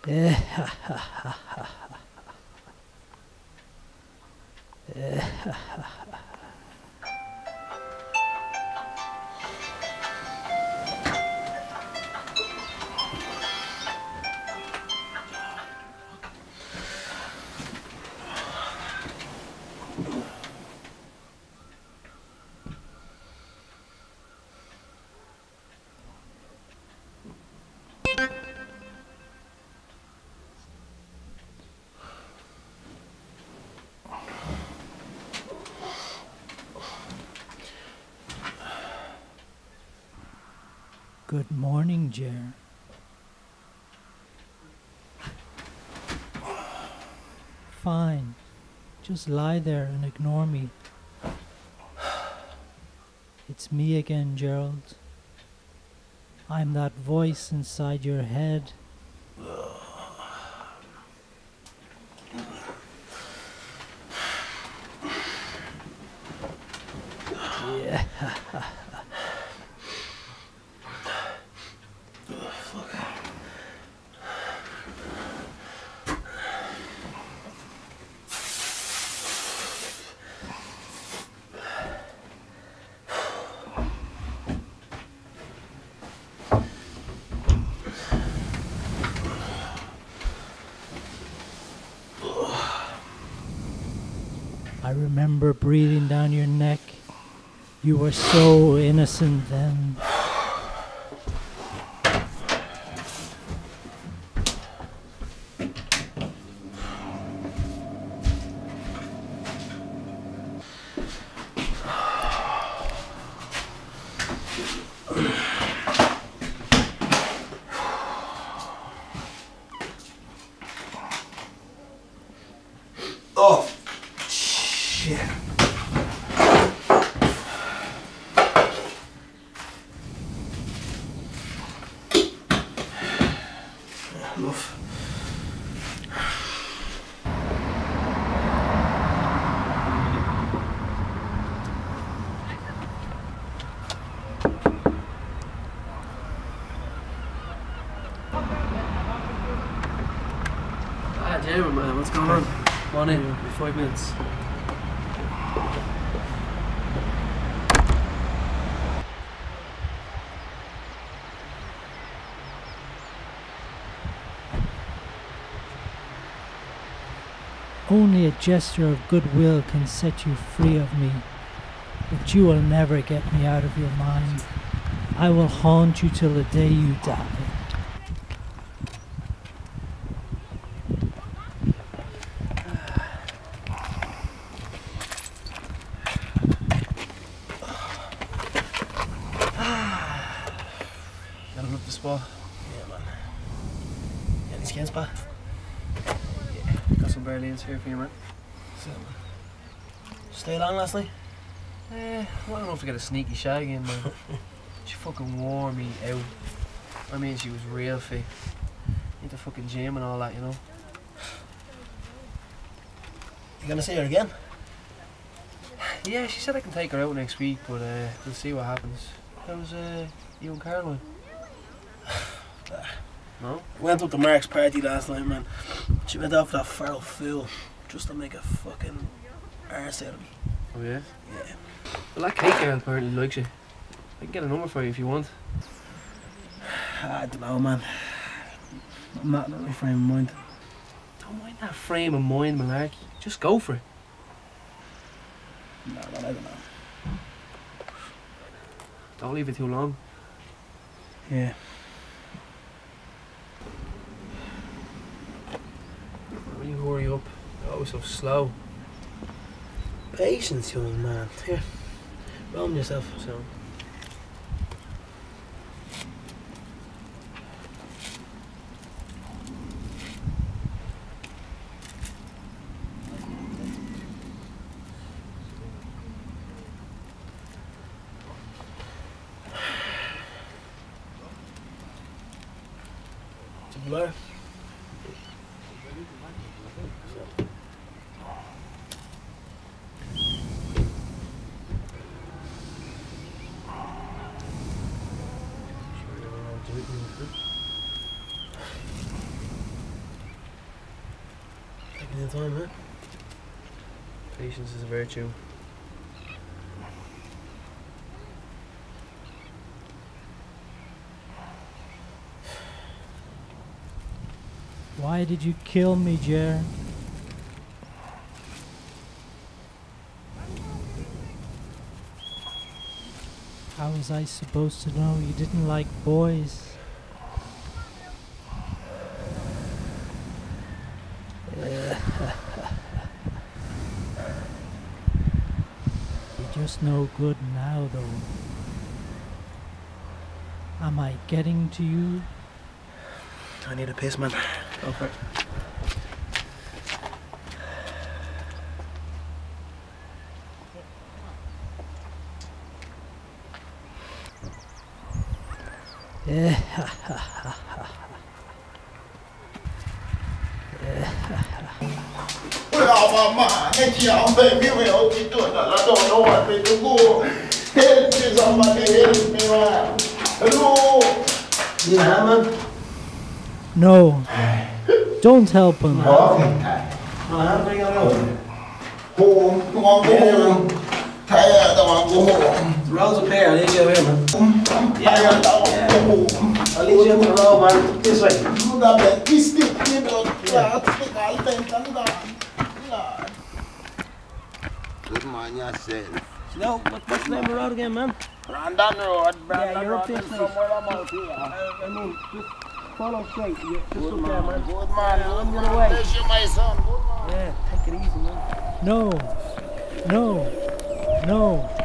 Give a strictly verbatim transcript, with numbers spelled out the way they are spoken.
Good morning, Jer. Fine. Just lie there and ignore me. It's me again, Gerald. I'm that voice inside your head. Yeah. I remember breathing down your neck. You were so innocent then. Oh, shit. Enough. Ah, Jeremy, man, what's going on? Come on in, in five minutes. Only a gesture of goodwill can set you free of me, but you will never get me out of your mind. I will haunt you till the day you die. Gotta look the spot. Yeah, man. Any skin spot? Yeah, got some Berlins here for you, man. So, stay long last night? Eh, well enough to get a sneaky shag in, man. She fucking wore me out. I mean, she was real fit. Into fucking gym and all that, you know. You gonna see her again? Yeah, she said I can take her out next week, but uh, we'll see what happens. How's uh, you and Caroline? No? Went up to Mark's party last night, man. She went off that feral fool just to make a fucking arse out of me. Oh yeah? Yeah. Well, that cake girl apparently likes you. I can get a number for you if you want. I don't know, man. I'm not in the right frame of mind. Don't mind that frame of mind, Malarkey. Just go for it. No, man, I don't know. Don't leave it too long. Yeah. Will you hurry up? You're always so slow. Patience, young man. Here, roam yourself. So. It's a blur. time, man. Patience is a virtue. Why did you kill me, Jer? How was I supposed to know you didn't like boys? You're just no good now, though. Am I getting to you? I need a piss, man. Go for it. Yeah. Well, my man, it's your baby. We all be doing that. I don't know what way to go. Help me, somebody help me, man. Hello. Need a hand, man? No. Don't help him. Okay. No, bring it out. Home. I want to go home. Tired. I want to go home. The roads up here. I'll leave you over here, man. Tired. I want to go home. I'll leave you up the road, man. This way. You got that biscuit, you know. Yeah, stick all bent and gone. Lord. Good man yourself. No, what, what's the name of the road again, man? Brandon Road. Brandon you're up Road. this is way. somewhere I'm out here. I, I mean, just follow straight. Yeah, just Good up man. there, man. Good man. Yeah, I'm Good on the man. way. Bless you, my son. Good man. Yeah, take it easy, man. No. No. No.